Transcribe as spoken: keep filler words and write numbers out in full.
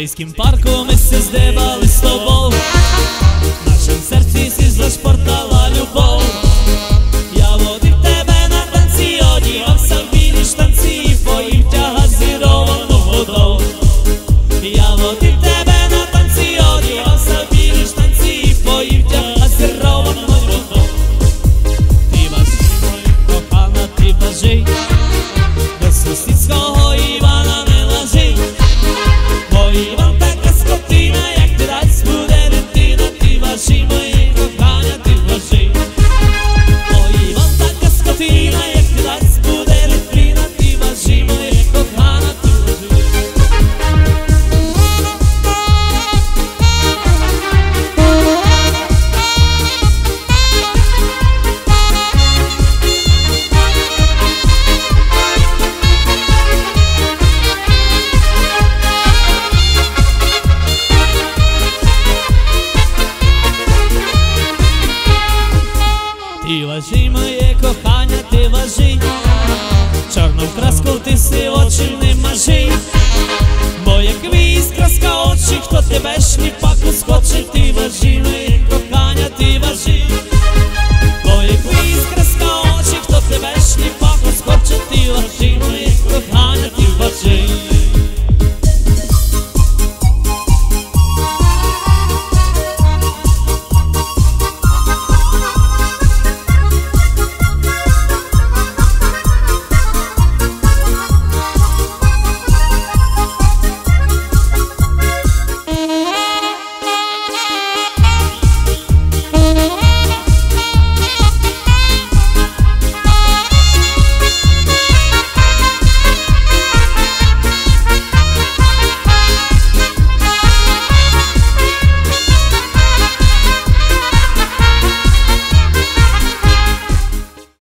Олійським парком ми се здибали з тобою, в нашім серці си зашпортала любов. Я водив тебе на танці, одівався в білі штанці, поїв тя газировану водою. Я водив тебе на танці, одівався в білі штанці, поїв тя газировану водою. Ти важи, моя кохана, ти важи, до сусідського Івана не лажи. Бо Іван така скотина, як ти дасть буде дитина. Ти важи, моє кохання, ти важи. Бо Іван така скотина, як ти дасть буде дитина. Ти важи, моє кохання, ти важи. Ти важи, моє кохання, ти важи, чорну краску ти си очі не мажи. Бо як виїзд краска очі, хто тебе шліпак ускочить. Ти важи, моє